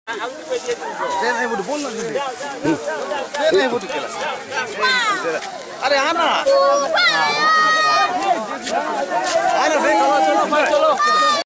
नहीं वो बोल ना नहीं वो तो केला अरे आना